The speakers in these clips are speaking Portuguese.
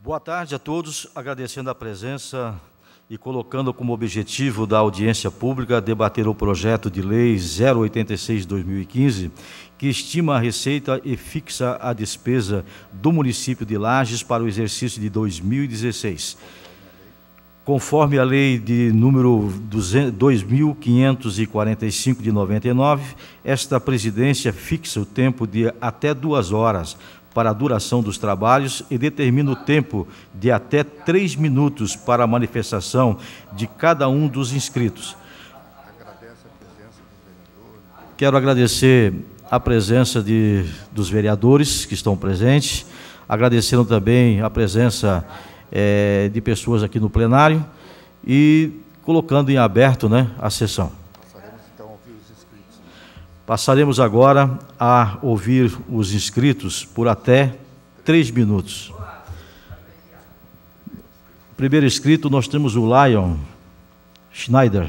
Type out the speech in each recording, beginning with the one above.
Boa tarde a todos, agradecendo a presença e colocando como objetivo da audiência pública debater o projeto de lei 086/2015, que estima a receita e fixa a despesa do município de Lages para o exercício de 2016. Conforme a lei de número 2.545 de 99, esta presidência fixa o tempo de até 2 horas para a duração dos trabalhos e determina o tempo de até 3 minutos para a manifestação de cada um dos inscritos. Quero agradecer a presença dos vereadores que estão presentes, agradecendo também a presença de pessoas aqui no plenário e colocando em aberto, a sessão. Passaremos agora a ouvir os inscritos por até 3 minutos. Primeiro inscrito, nós temos o Lion Schneider.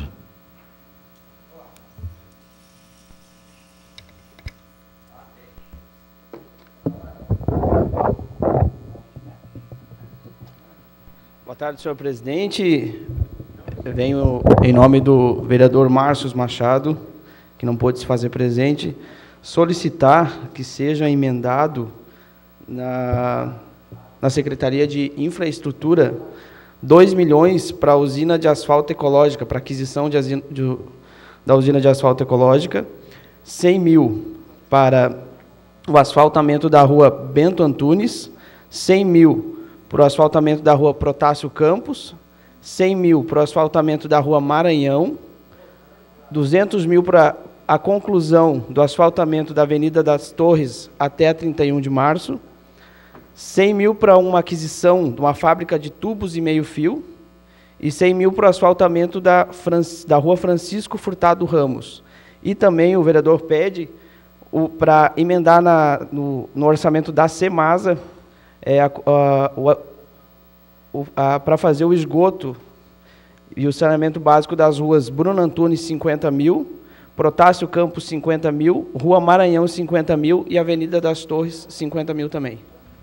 Boa tarde, senhor presidente. Eu venho em nome do vereador Márcio Machado, que não pôde se fazer presente, solicitar que seja emendado na Secretaria de Infraestrutura 2 milhões para a usina de asfalto ecológica, para aquisição da usina de asfalto ecológica, 100 mil para o asfaltamento da rua Bento Antunes, 100 mil para o asfaltamento da rua Protásio Campos, 100 mil para o asfaltamento da rua Maranhão, 200 mil para a conclusão do asfaltamento da Avenida das Torres até 31 de março, 100 mil para uma aquisição de uma fábrica de tubos e meio-fio e 100 mil para o asfaltamento da rua Francisco Furtado Ramos. E também o vereador pede para emendar no orçamento da Semasa para fazer o esgoto e o saneamento básico das ruas Bruno Antunes, 50 mil, Protásio Campos, 50 mil, Rua Maranhão, 50 mil e Avenida das Torres, 50 mil também.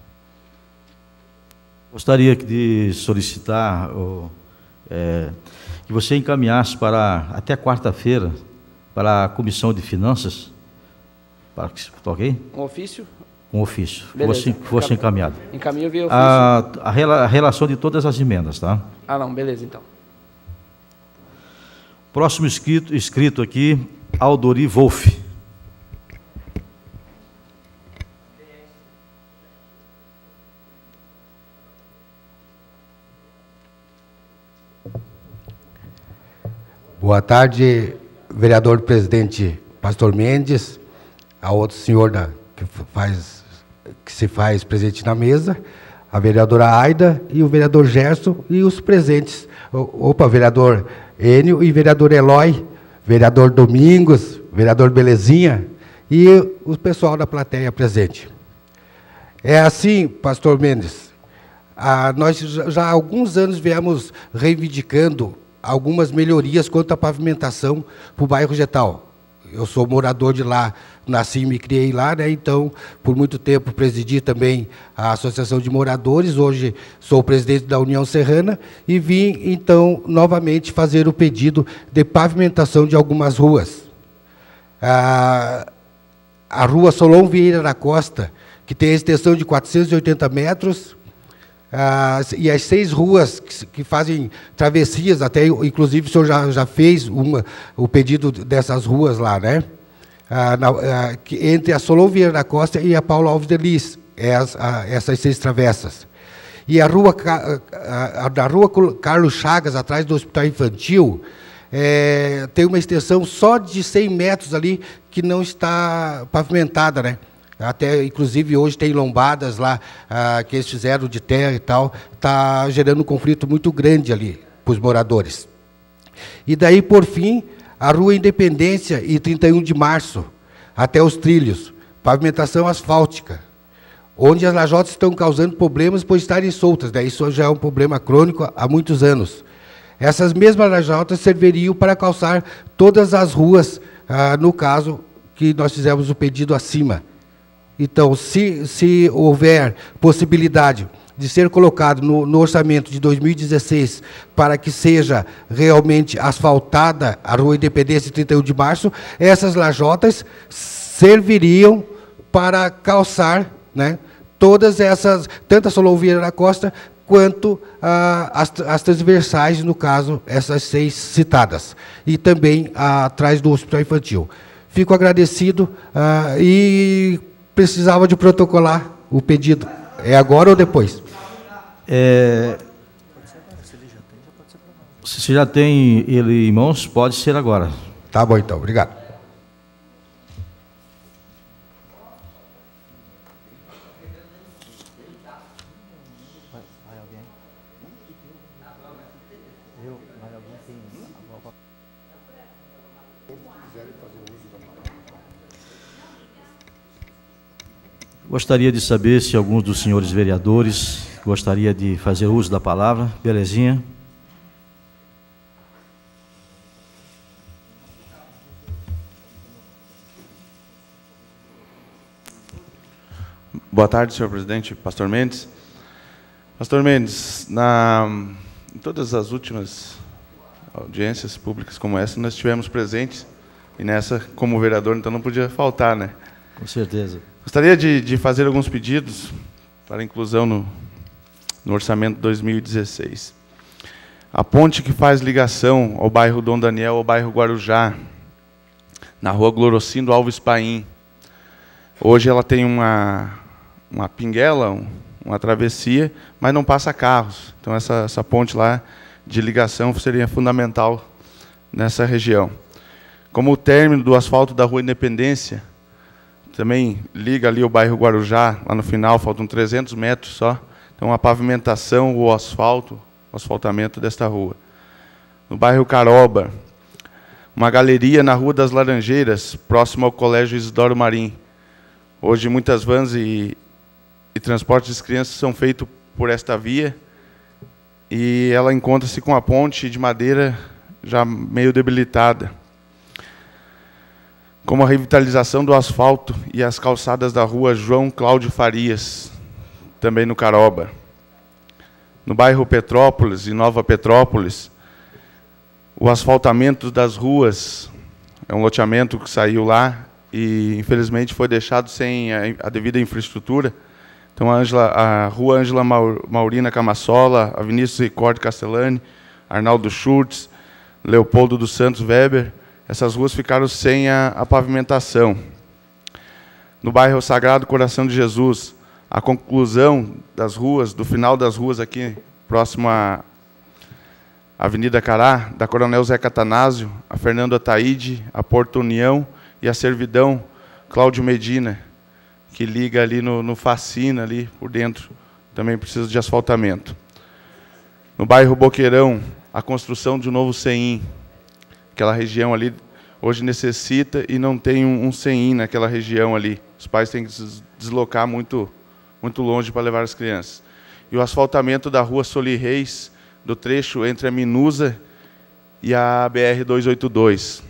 Gostaria de solicitar que você encaminhasse até quarta-feira para a Comissão de Finanças, ok? Um ofício? Um ofício, que fosse encaminhado. Encaminho via ofício. A relação de todas as emendas, tá? Não, beleza, então. Próximo inscrito aqui, Aldori Wolff. Boa tarde, vereador presidente Pastor Mendes, a outro senhor que se faz presente na mesa, a vereadora Aida e o vereador Gerson e os presentes. Vereador Enio e vereador Eloy, vereador Domingos, vereador Belezinha e o pessoal da plateia presente. É assim, pastor Mendes, nós já há alguns anos viemos reivindicando algumas melhorias quanto à pavimentação para o bairro Getal. Eu sou morador de lá, nasci e me criei lá, então, por muito tempo presidi também a Associação de Moradores, hoje sou presidente da União Serrana e vim, então, novamente fazer o pedido de pavimentação de algumas ruas. A rua Solon Vieira da Costa, que tem a extensão de 480 metros, e as 6 ruas que fazem travessias, até inclusive o senhor já fez o pedido dessas ruas lá, entre a Solon Vieira da Costa e a Paulo Alves de Lis, essas 6 travessas. E a rua Carlos Chagas, atrás do Hospital Infantil, tem uma extensão só de 100 metros ali, que não está pavimentada, Até, inclusive, hoje tem lombadas lá, que eles fizeram de terra e tal, está gerando um conflito muito grande ali para os moradores. E daí, por fim, a Rua Independência e 31 de Março, até os trilhos, pavimentação asfáltica, onde as lajotas estão causando problemas por estarem soltas, isso já é um problema crônico há muitos anos. Essas mesmas lajotas serviriam para calçar todas as ruas, no caso que nós fizemos o pedido acima. Então, se houver possibilidade de ser colocado no orçamento de 2016 para que seja realmente asfaltada a Rua Independência e 31 de Março, essas lajotas serviriam para calçar, né, todas essas, tanto a Solon Vieira da Costa, quanto as transversais, no caso, essas 6 citadas, e também atrás do Hospital Infantil. Fico agradecido e precisava de protocolar o pedido. É agora ou depois? Se você já tem ele em mãos, pode ser agora. Tá bom, então. Obrigado. Gostaria de saber se alguns dos senhores vereadores gostaria de fazer uso da palavra. Belezinha. Boa tarde, senhor presidente, pastor Mendes. Pastor Mendes, em todas as últimas audiências públicas como essa, nós estivemos presentes, e nessa, como vereador, então não podia faltar, né? Com certeza. Gostaria de fazer alguns pedidos para inclusão no orçamento 2016. A ponte que faz ligação ao bairro Dom Daniel, ao bairro Guarujá, na rua Glorocindo Alves Paim. Hoje ela tem uma pinguela, uma travessia, mas não passa carros. Então essa ponte lá de ligação seria fundamental nessa região. Como o término do asfalto da Rua Independência, também liga ali o bairro Guarujá, lá no final, faltam 300 metros só. Então, a pavimentação, o asfaltamento desta rua. No bairro Caroba, uma galeria na Rua das Laranjeiras, próximo ao Colégio Isidoro Marim. Hoje, muitas vans e transportes de crianças são feitos por esta via, e ela encontra-se com a ponte de madeira já meio debilitada. Como a revitalização do asfalto e as calçadas da rua João Cláudio Farias, também no Caroba. No bairro Petrópolis e Nova Petrópolis, o asfaltamento das ruas, é um loteamento que saiu lá e, infelizmente, foi deixado sem a devida infraestrutura. Então, a rua Ângela Maurina Camassola, a Vinícius Ricordi Castellani, Arnaldo Schurtz, Leopoldo dos Santos Weber, essas ruas ficaram sem a pavimentação. No bairro Sagrado Coração de Jesus, a conclusão das ruas, do final das ruas aqui, próximo à Avenida Cará, da Coronel Zé Catanásio, a Fernando Ataíde, a Porto União e a Servidão Cláudio Medina, que liga ali no Facina, ali por dentro, também precisa de asfaltamento. No bairro Boqueirão, a construção de um novo CEIM. Aquela região ali hoje necessita e não tem um CEIM naquela região ali. Os pais têm que se deslocar muito longe para levar as crianças. E o asfaltamento da rua Soli Reis, do trecho entre a Minusa e a BR-282.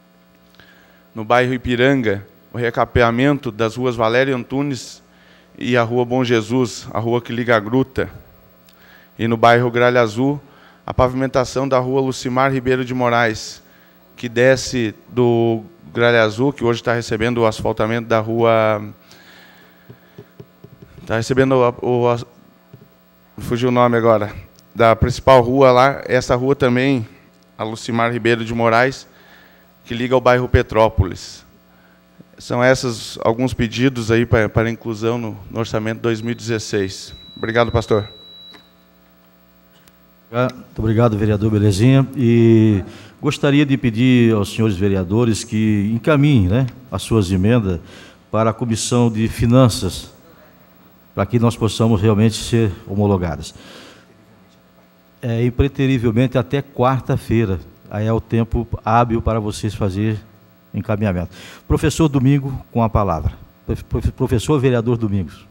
No bairro Ipiranga, o recapeamento das ruas Valério Antunes e a rua Bom Jesus, a rua que liga a Gruta. E no bairro Gralha Azul, a pavimentação da rua Lucimar Ribeiro de Moraes, que desce do Gralha Azul, que hoje está recebendo o asfaltamento da rua... Está recebendo fugiu o nome agora. Da principal rua lá, essa rua também, a Lucimar Ribeiro de Moraes, que liga ao bairro Petrópolis. São esses alguns pedidos aí para inclusão no orçamento 2016. Obrigado, pastor. Muito obrigado, vereador Belezinha. E gostaria de pedir aos senhores vereadores que encaminhem, né, as suas emendas para a Comissão de Finanças, para que nós possamos realmente ser homologadas. Impreterivelmente até quarta-feira. Aí é o tempo hábil para vocês fazerem encaminhamento. Professor Domingo, com a palavra. Professor vereador Domingos.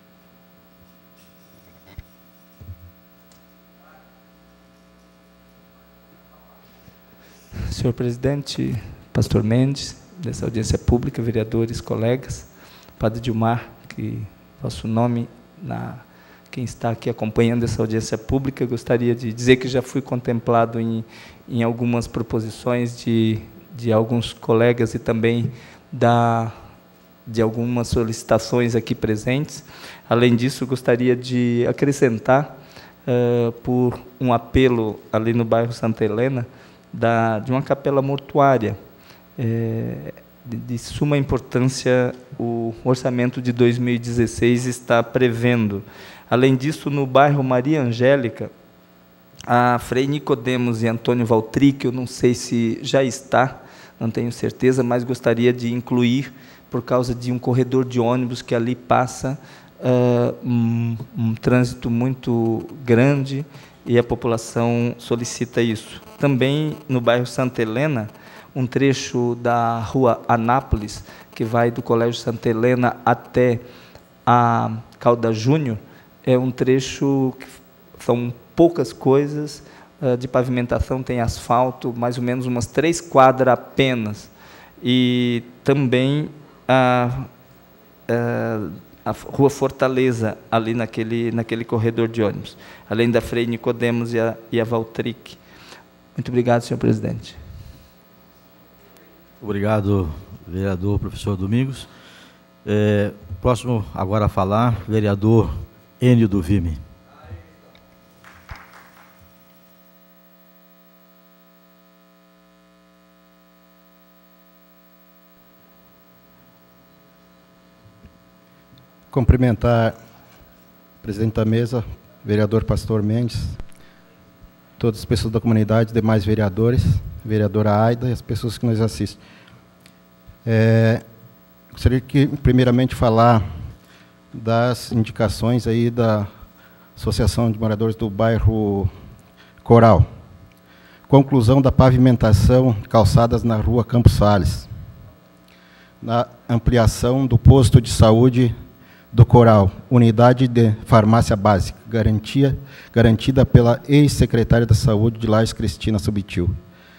Senhor presidente, pastor Mendes, dessa audiência pública, vereadores, colegas, padre Dilmar, que vosso nome quem está aqui acompanhando essa audiência pública, gostaria de dizer que já fui contemplado em algumas proposições de alguns colegas e também de algumas solicitações aqui presentes. Além disso, gostaria de acrescentar, por um apelo ali no bairro Santa Helena, de uma capela mortuária. De suma importância, o orçamento de 2016 está prevendo. Além disso, no bairro Maria Angélica, a Frei Nicodemos e Antônio Valtric, eu não sei se já está, não tenho certeza, mas gostaria de incluir, por causa de um corredor de ônibus que ali passa um trânsito muito grande e a população solicita isso. Também no bairro Santa Helena, um trecho da rua Anápolis, que vai do Colégio Santa Helena até a Caldas Júnior, é um trecho que são poucas coisas de pavimentação, tem asfalto, mais ou menos umas 3 quadras apenas. E também a Rua Fortaleza, ali naquele corredor de ônibus, além da Frei Nicodemos e a Valtric. Muito obrigado, senhor presidente. Obrigado, vereador professor Domingos. Próximo agora a falar, vereador Enio do Vime. Cumprimentar o presidente da mesa, vereador Pastor Mendes, todas as pessoas da comunidade, demais vereadores, vereadora Aida e as pessoas que nos assistem. Gostaria que, primeiramente, falar das indicações aí da Associação de Moradores do Bairro Coral. Conclusão da pavimentação de calçadas na rua Campos Sales. Na ampliação do posto de saúde do Coral, unidade de farmácia básica, garantida pela ex-secretária da Saúde de Lages, Cristina Subtil.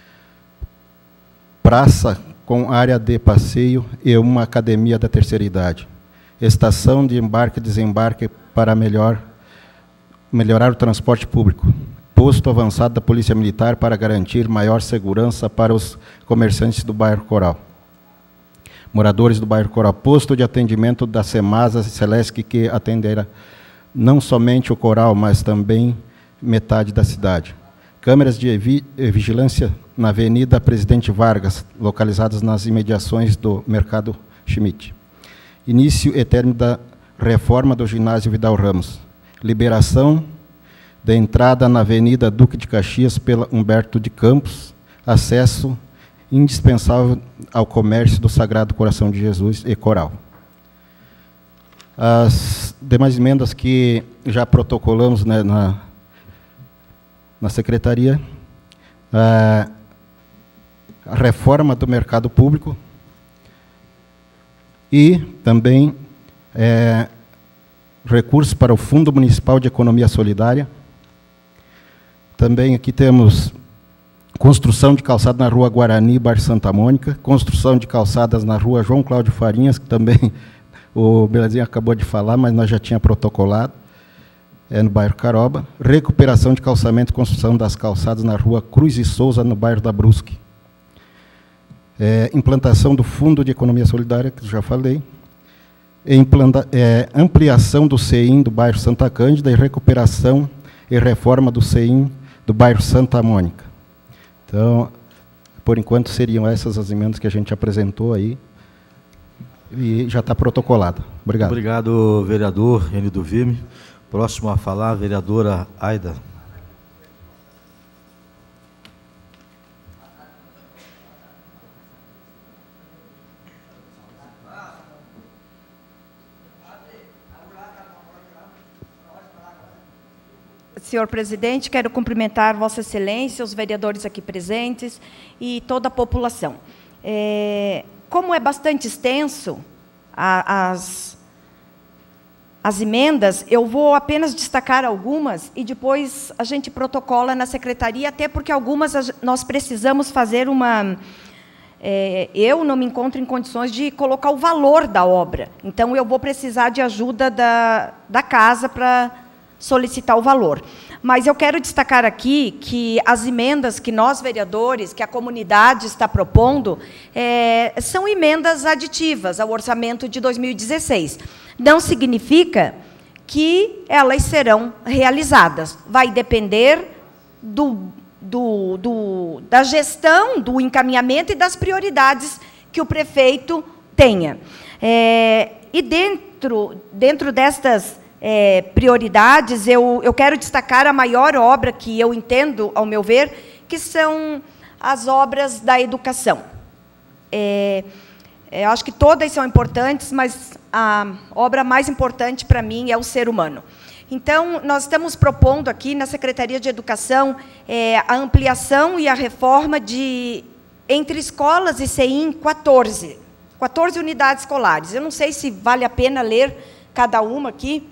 Praça com área de passeio e uma academia da terceira idade. Estação de embarque e desembarque para melhorar o transporte público. Posto avançado da Polícia Militar para garantir maior segurança para os comerciantes do bairro Coral. Moradores do bairro Coral, posto de atendimento da Semasa Celesc, que atenderá não somente o Coral, mas também metade da cidade. Câmeras de vigilância na Avenida Presidente Vargas, localizadas nas imediações do Mercado Schmidt. Início e término da reforma do ginásio Vidal Ramos. Liberação da entrada na Avenida Duque de Caxias pela Humberto de Campos. Acesso indispensável ao comércio do Sagrado Coração de Jesus e Coral. As demais emendas que já protocolamos, né, na secretaria, a reforma do mercado público e também recursos para o Fundo Municipal de Economia Solidária. Também aqui temos construção de calçada na rua Guarani, bairro Santa Mônica, construção de calçadas na rua João Cláudio Farinhas, que também o Belezinho acabou de falar, mas nós já tínhamos protocolado, no bairro Caroba. Recuperação de calçamento e construção das calçadas na rua Cruz e Souza, no bairro da Brusque. Implantação do Fundo de Economia Solidária, que eu já falei. Ampliação do CEIM do bairro Santa Cândida e recuperação e reforma do CEIM do bairro Santa Mônica. Então, por enquanto, seriam essas as emendas que a gente apresentou aí e já está protocolada. Obrigado. Obrigado, vereador Enio do Vime. Próximo a falar, a vereadora Aida. Senhor presidente, quero cumprimentar Vossa Excelência, os vereadores aqui presentes e toda a população. Como é bastante extenso as emendas, eu vou apenas destacar algumas e depois a gente protocola na secretaria, até porque algumas nós precisamos fazer uma... eu não me encontro em condições de colocar o valor da obra, então eu vou precisar de ajuda da casa para solicitar o valor. Mas eu quero destacar aqui que as emendas que nós, vereadores, que a comunidade está propondo, são emendas aditivas ao orçamento de 2016. Não significa que elas serão realizadas. Vai depender da gestão, do encaminhamento e das prioridades que o prefeito tenha. E dentro destas prioridades, eu quero destacar a maior obra que eu entendo, ao meu ver, que são as obras da educação. Eu acho que todas são importantes, mas a obra mais importante para mim é o ser humano. Então, nós estamos propondo aqui, na Secretaria de Educação, a ampliação e a reforma entre escolas e CEIM, 14 unidades escolares. Eu não sei se vale a pena ler cada uma aqui.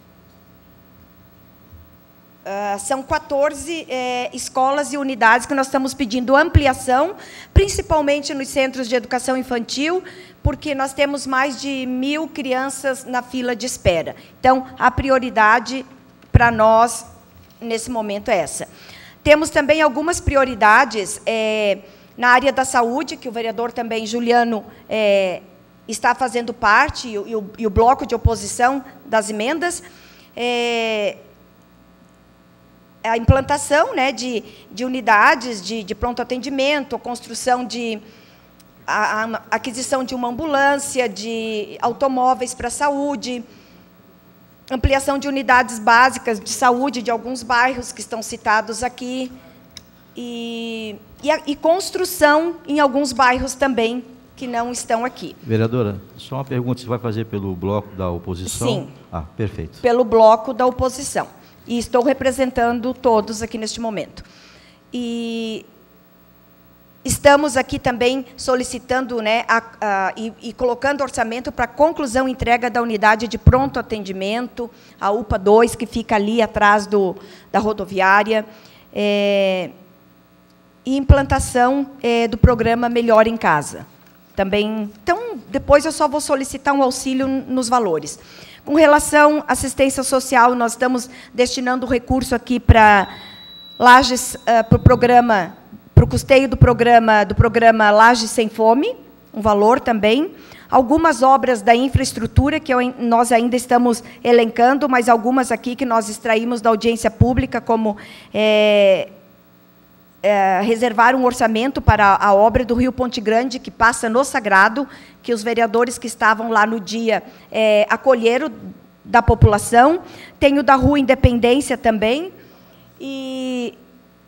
São 14 escolas e unidades que nós estamos pedindo ampliação, principalmente nos centros de educação infantil, porque nós temos mais de 1.000 crianças na fila de espera. Então, a prioridade para nós, nesse momento, é essa. Temos também algumas prioridades na área da saúde, que o vereador também, Juliano, está fazendo parte, e o bloco de oposição das emendas. A implantação, né, de unidades de pronto atendimento, a construção a aquisição de uma ambulância, de automóveis para a saúde, ampliação de unidades básicas de saúde de alguns bairros que estão citados aqui, e construção em alguns bairros também que não estão aqui. Vereadora, só uma pergunta, você vai fazer pelo bloco da oposição? Sim. Perfeito. Pelo bloco da oposição. E estou representando todos aqui neste momento. E estamos aqui também solicitando, né, e colocando orçamento para a conclusão e entrega da unidade de pronto atendimento, a UPA 2, que fica ali atrás da rodoviária, e implantação do programa Melhor em Casa. Também, então, depois eu só vou solicitar um auxílio nos valores. Com relação à assistência social, nós estamos destinando recurso aqui para Lages, para o programa, para o custeio do programa Lages Sem Fome, um valor também. Algumas obras da infraestrutura que nós ainda estamos elencando, mas algumas aqui que nós extraímos da audiência pública, como reservar um orçamento para a obra do Rio Ponte Grande, que passa no Sagrado, que os vereadores que estavam lá no dia acolheram da população. Tem o da Rua Independência também. E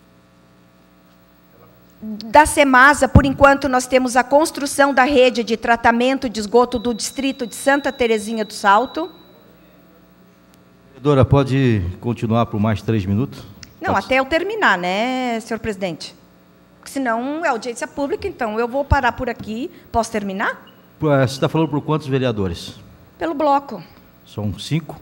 da Semasa, por enquanto, nós temos a construção da rede de tratamento de esgoto do distrito de Santa Terezinha do Salto. Vereadora, pode continuar por mais 3 minutos? Não, até eu terminar, né, senhor presidente? Porque senão é audiência pública, então eu vou parar por aqui. Posso terminar? Você está falando por quantos vereadores? Pelo bloco. São 5?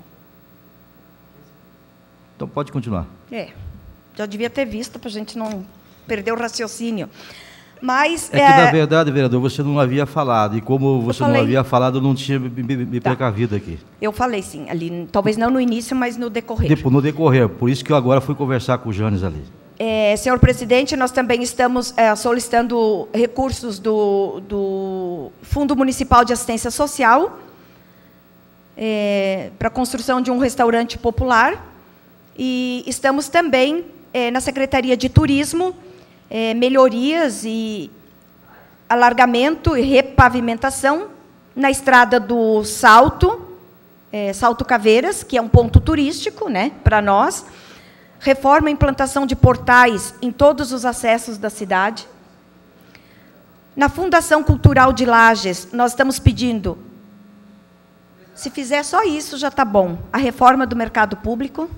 Então pode continuar. Já devia ter visto, para a gente não perder o raciocínio. Mas, que, na verdade, vereador, você não havia falado, e como você não havia falado, eu não tinha me precavido aqui. Eu falei, sim, ali, talvez não no início, mas no decorrer. No decorrer, por isso que eu agora fui conversar com o Janes ali. Senhor presidente, nós também estamos solicitando recursos do Fundo Municipal de Assistência Social para a construção de um restaurante popular, e estamos também na Secretaria de Turismo, melhorias e alargamento e repavimentação na estrada do Salto, Salto Caveiras, que é um ponto turístico, né, para nós. Reforma e implantação de portais em todos os acessos da cidade. Na Fundação Cultural de Lages, nós estamos pedindo, se fizer só isso, já está bom, a reforma do mercado público.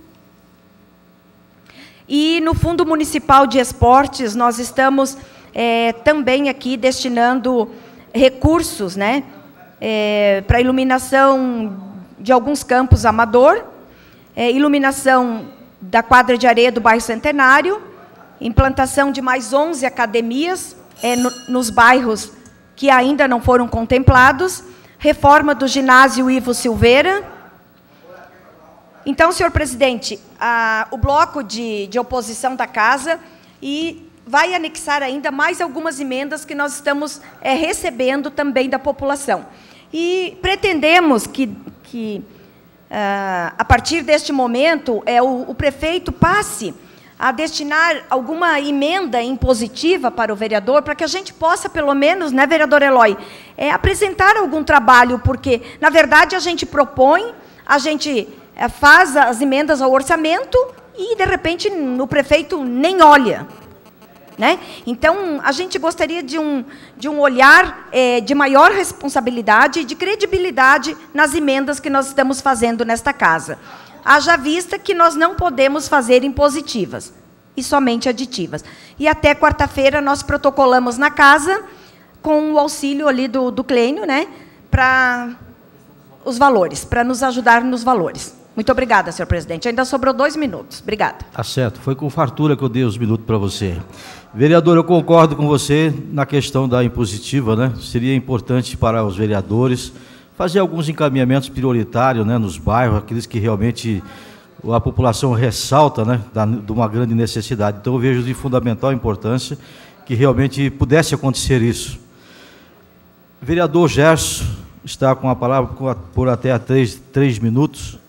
E no Fundo Municipal de Esportes, nós estamos também aqui destinando recursos, né, para iluminação de alguns campos amador, iluminação da quadra de areia do bairro Centenário, implantação de mais 11 academias nos bairros que ainda não foram contemplados, reforma do ginásio Ivo Silveira, Então, senhor presidente, o bloco de oposição da Casa vai anexar ainda mais algumas emendas que nós estamos recebendo também da população. E pretendemos que a partir deste momento, o prefeito passe a destinar alguma emenda impositiva para o vereador, para que a gente possa, pelo menos, né, vereador Eloy, apresentar algum trabalho, porque, na verdade, a gente propõe, a gente faz as emendas ao orçamento e, de repente, o prefeito nem olha. Né? Então, a gente gostaria de um olhar de maior responsabilidade e de credibilidade nas emendas que nós estamos fazendo nesta casa. Haja vista que nós não podemos fazer impositivas, e somente aditivas. E até quarta-feira nós protocolamos na casa, com o auxílio ali do Clênio, né, para os valores, para nos ajudar nos valores. Muito obrigada, senhor presidente. Ainda sobrou 2 minutos. Obrigada. Tá certo. Foi com fartura que eu dei os minutos para você. Vereador, eu concordo com você na questão da impositiva, né? Seria importante para os vereadores fazer alguns encaminhamentos prioritários, né, nos bairros, aqueles que realmente a população ressalta, né, de uma grande necessidade. Então, eu vejo de fundamental importância que realmente pudesse acontecer isso. Vereador Gerson está com a palavra por até 3 minutos.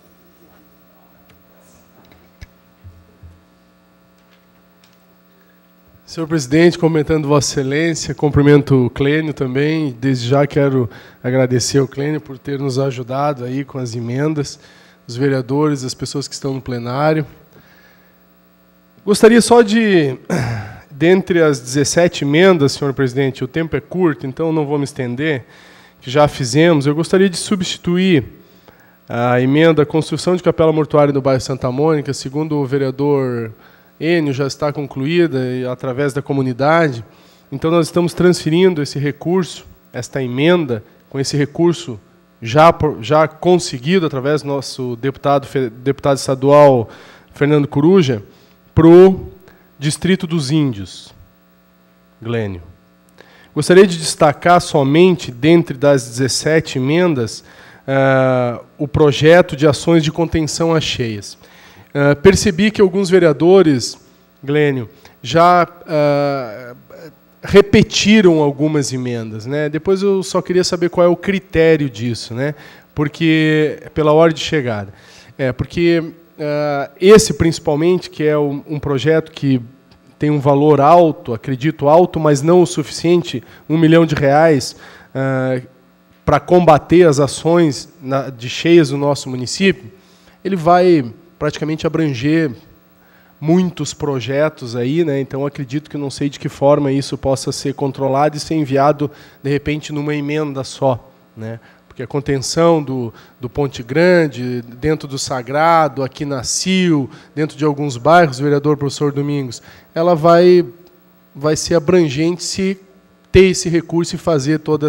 Senhor presidente, cumprimentando Vossa Excelência, cumprimento o Clênio também. Desde já quero agradecer ao Clênio por ter nos ajudado aí com as emendas, os vereadores, as pessoas que estão no plenário. Gostaria só de, dentre as 17 emendas, senhor presidente, o tempo é curto, então não vou me estender, que já fizemos, eu gostaria de substituir a emenda construção de capela mortuária no bairro Santa Mônica, segundo o vereador Enio, já está concluída através da comunidade. Então, nós estamos transferindo esse recurso, esta emenda, com esse recurso já conseguido através do nosso deputado estadual Fernando Coruja, para o Distrito dos Índios, Glênio. Gostaria de destacar somente, dentre das 17 emendas, o projeto de ações de contenção às cheias. Percebi que alguns vereadores, Glênio, já repetiram algumas emendas, né? Depois eu só queria saber qual é o critério disso, né? Porque pela hora de chegada, porque esse principalmente, que é um projeto que tem um valor alto, acredito alto, mas não o suficiente, R$1 milhão para combater as ações de cheias no nosso município, ele vai praticamente abranger muitos projetos aí, né? Então acredito que não sei de que forma isso possa ser controlado e ser enviado de repente numa emenda só, né? Porque a contenção do Ponte Grande, dentro do Sagrado, aqui na CIL, dentro de alguns bairros, vereador professor Domingos, ela vai ser abrangente se ter esse recurso e fazer toda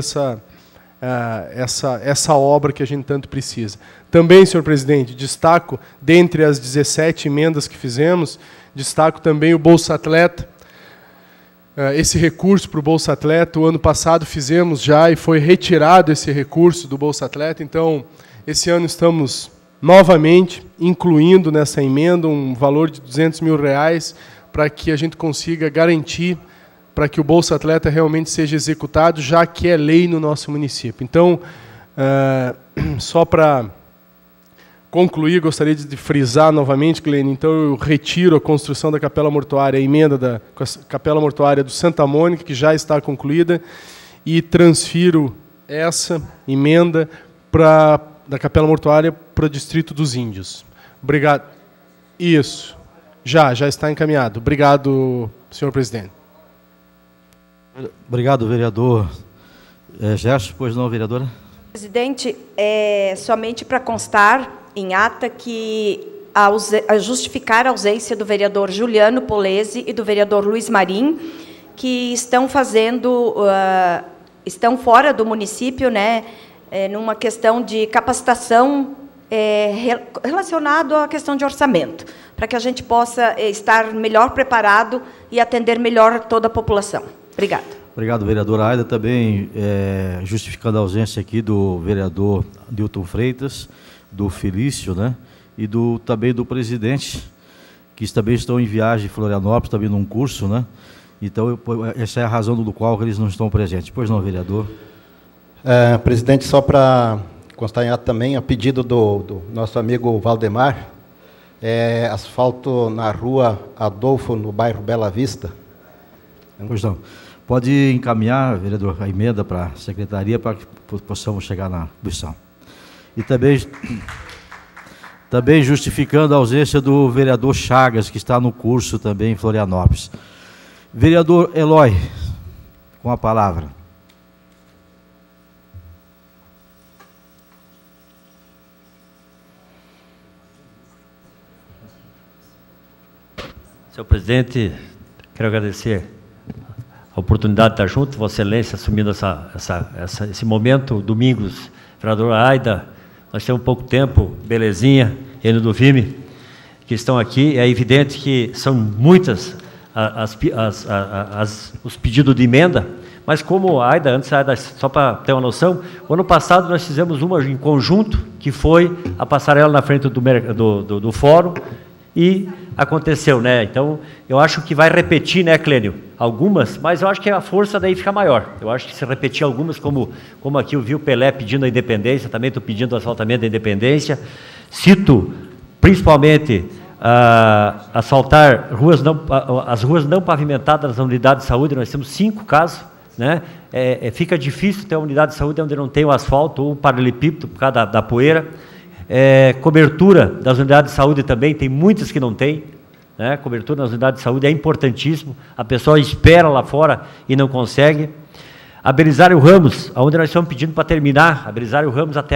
essa obra que a gente tanto precisa. Também, senhor presidente, destaco, dentre as 17 emendas que fizemos, destaco também o Bolsa Atleta. Esse recurso para o Bolsa Atleta, o ano passado fizemos já e foi retirado esse recurso do Bolsa Atleta. Então, esse ano estamos novamente incluindo nessa emenda um valor de R$200 mil para que a gente consiga garantir para que o Bolsa Atleta realmente seja executado, já que é lei no nosso município. Então, só para concluir, gostaria de frisar novamente, Glenn, então eu retiro a construção da capela mortuária, a emenda da capela mortuária do Santa Mônica, que já está concluída, e transfiro essa emenda da capela mortuária para o Distrito dos Índios. Obrigado. Isso. Já está encaminhado. Obrigado, senhor presidente. Obrigado, vereador Gerson. Pois não, vereadora? Presidente, somente para constar em ata que a justificar a ausência do vereador Juliano Polese e do vereador Luiz Marim, que estão estão fora do município, né, numa questão de capacitação relacionado à questão de orçamento, para que a gente possa estar melhor preparado e atender melhor toda a população. Obrigada. Obrigado, vereadora Aida. Também justificando a ausência aqui do vereador Nilton Freitas, do Felício, né? e também do presidente, que também estão em viagem em Florianópolis, também num curso, né? Então, essa é a razão do qual eles não estão presentes. Pois não, vereador? Presidente, só para constar em ato também, a pedido do nosso amigo Valdemar, asfalto na rua Adolfo, no bairro Bela Vista. Pois não. Pode encaminhar, vereador, a emenda para a secretaria para que possamos chegar na atribuição. E também justificando a ausência do vereador Chagas, que está no curso também em Florianópolis. Vereador Eloy, com a palavra. Senhor presidente, quero agradecer a oportunidade de estar junto, Vossa Excelência, assumindo esse momento. Domingos, vereadora Aida, nós temos pouco tempo, Belezinha, Enio do Vime, que estão aqui. É evidente que são muitas os pedidos de emenda, mas como a Aida, só para ter uma noção, o ano passado nós fizemos uma em conjunto, que foi a passarela na frente do fórum, e aconteceu, né? Então, eu acho que vai repetir, né, Clênio? Algumas, mas eu acho que a força daí fica maior. Eu acho que se repetir algumas, como aqui eu vi o Pelé pedindo a independência, também estou pedindo o asfaltamento da independência. Cito, principalmente, asfaltar as ruas não pavimentadas nas unidades de saúde. Nós temos 5 casos, né? Fica difícil ter uma unidade de saúde onde não tem o asfalto ou o paralelepípedo por causa da poeira. Cobertura das unidades de saúde também, tem muitas que não tem, né? Cobertura nas unidades de saúde é importantíssimo, a pessoa espera lá fora e não consegue. A Belisário Ramos, onde nós estamos pedindo para terminar, a Belisário Ramos até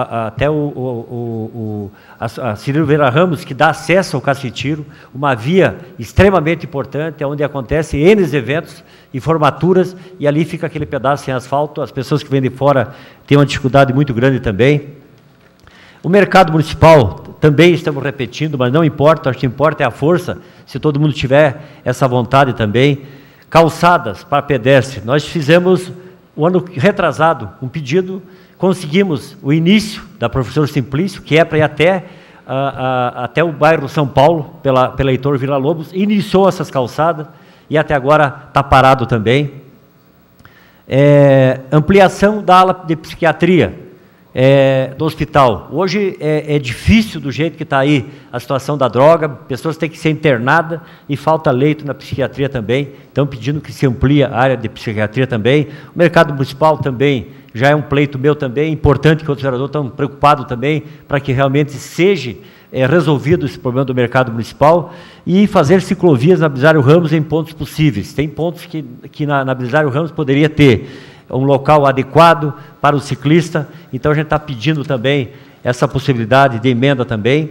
a Cirilo Vera Ramos, que dá acesso ao Cacetiro, uma via extremamente importante, onde acontecem N eventos e formaturas, e ali fica aquele pedaço sem asfalto. As pessoas que vêm de fora têm uma dificuldade muito grande também. O mercado municipal, também estamos repetindo, mas não importa, acho que importa é a força, se todo mundo tiver essa vontade também. Calçadas para pedestre, nós fizemos, o ano retrasado, um pedido, conseguimos o início da Professor Simplício, que é para ir até o bairro São Paulo, pela Heitor Villa-Lobos, iniciou essas calçadas, e até agora está parado também. Ampliação da ala de psiquiatria, do hospital. Hoje é difícil do jeito que está aí a situação da droga, pessoas têm que ser internadas e falta leito na psiquiatria também, estão pedindo que se amplie a área de psiquiatria também. O mercado municipal também, já é um pleito meu também, importante que outros vereadores estão preocupados também, para que realmente seja resolvido esse problema do mercado municipal, e fazer ciclovias na Belisário Ramos em pontos possíveis. Tem pontos que na Belisário Ramos poderia ter um local adequado para o ciclista, então a gente está pedindo também essa possibilidade de emenda também.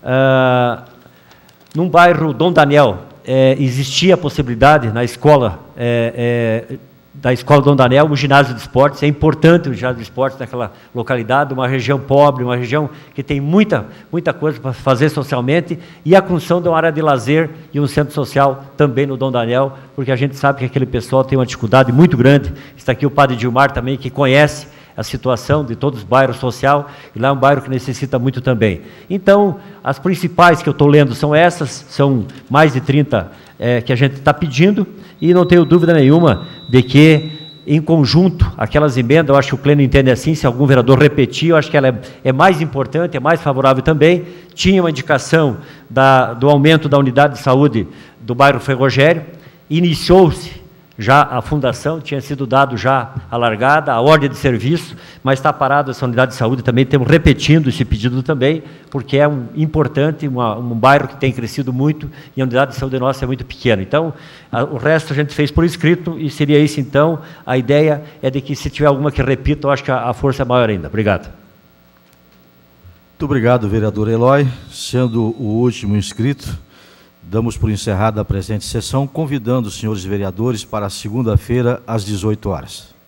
Num bairro Dom Daniel, existia a possibilidade na escola, da Escola Dom Daniel, um ginásio de esportes. É importante o ginásio de esportes naquela localidade, uma região pobre, uma região que tem muita coisa para fazer socialmente, e a construção de uma área de lazer e um centro social também no Dom Daniel, porque a gente sabe que aquele pessoal tem uma dificuldade muito grande. Está aqui o padre Dilmar também, que conhece a situação de todos os bairros sociais, e lá é um bairro que necessita muito também. Então, as principais que eu estou lendo são essas, são mais de 30 que a gente está pedindo, e não tenho dúvida nenhuma de que, em conjunto, aquelas emendas, eu acho que o Pleno entende assim, se algum vereador repetir, eu acho que ela é mais importante, é mais favorável também. Tinha uma indicação do aumento da unidade de saúde do bairro Ferrogério, iniciou-se já a fundação, tinha sido dado já a largada, a ordem de serviço, mas está parado essa unidade de saúde também, estamos repetindo esse pedido também, porque é importante, um bairro que tem crescido muito, e a unidade de saúde nossa é muito pequena. Então, o resto a gente fez por escrito, e seria isso então. A ideia é de que, se tiver alguma que repita, eu acho que a força é maior ainda. Obrigado. Muito obrigado, vereador Eloy. Sendo o último inscrito, damos por encerrada a presente sessão, convidando os senhores vereadores para segunda-feira, às 18 horas.